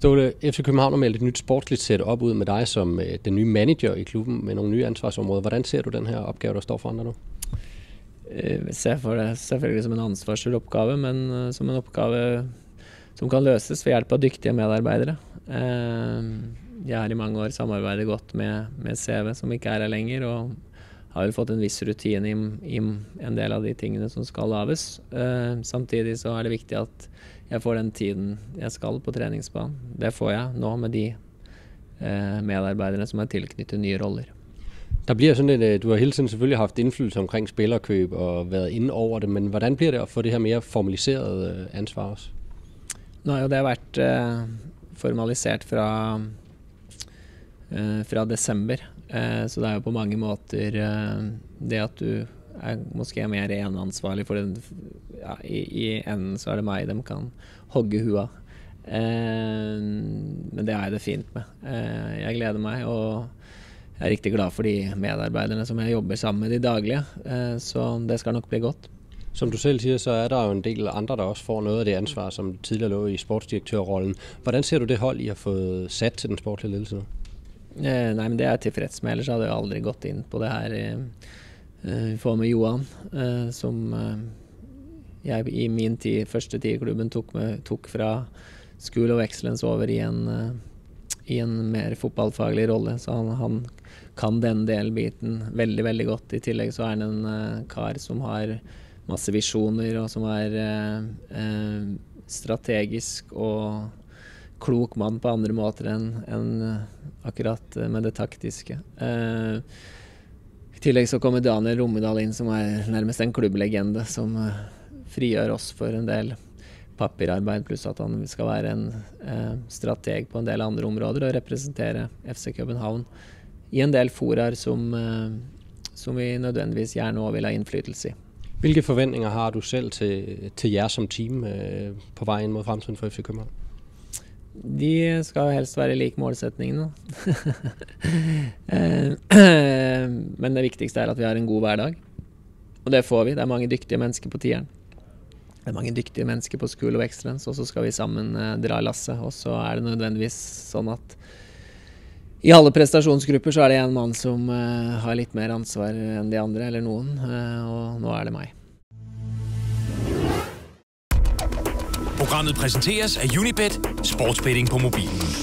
Ståle, FC København har meldt et nyt sportsligt setup ud med dig som den nye manager i klubben med nogle nye ansvarsområder. Hvordan ser du den her opgave, der står foran dig nu? Jeg ser for det selvfølgelig som en ansvarsfull oppgave, men som en oppgave som kan løses ved hjelp av dyktige medarbeidere. Jeg har i mange år samarbeidet godt med CV, som ikke er her lenger, og har vel fått en viss rutine i en del av de tingene som skal laves. Samtidig så er det viktig at jeg får den tiden jeg skal på treningsbanen. Det får jeg nå med de medarbeiderne som er tilknyttet nye roller. Der bliver sådan du har hele tiden selvfølgelig haft indflydelse omkring spillerkøb og været inde over det, men hvordan bliver det at få det her mere formaliseret ansvar også? Nå har jo det vært formalisert fra desember, så det er jo på mange måter det at du måske mer eneansvarlig for det. Ja, i enden så er det meg de kan hogge hua. Men det er det fint med. Jeg gleder meg, og jeg er riktig glad for de medarbeiderne som jeg jobber sammen med de daglige, så det skal nok bli godt. Som du selv siger, så er der jo en del andre, der også får noget af det ansvar, som tidligere lå i sportsdirektørrollen. Hvordan ser du det hold, I har fået sat til den sportlige ledelse nu? Nei, men det er jeg tilfreds med, ellers hadde jeg aldri gått inn på det her. Vi får med Johan, som jeg i min første tid i klubben tok fra School of Excellence over i en mer fotballfaglig rolle, så han kan den delbiten veldig, veldig godt. I tillegg så er han en kar som har masse visjoner, og som er strategisk og klok mann på andre måter enn akkurat med det taktiske. I tillegg så kommer Daniel Romedal inn, som er nærmest en klubblegende, som frigjør oss for en del papirarbeid, pluss at han skal være en strateg på en del andre områder og representere FC København i en del foraer som vi nødvendigvis gjerne også vil ha innflytelse i. Hvilke forventninger har du selv til jer som team på vej ind mod fremtiden for FC København? De skal jo helst være lik målsætningene. Men det viktigste er at vi har en god hverdag. Og det får vi. Det er mange dyktige mennesker på tieren. Det er mange dyktige mennesker på School of Excellence, og så skal vi sammen dra lasset. Og så er det nødvendigvis sånn at i alle prestasjonsgrupper så er det en mann som har litt mer ansvar enn de andre, eller noen, og nå er det meg. Programmet præsenteres af Unibet, sportsbetting på mobilen.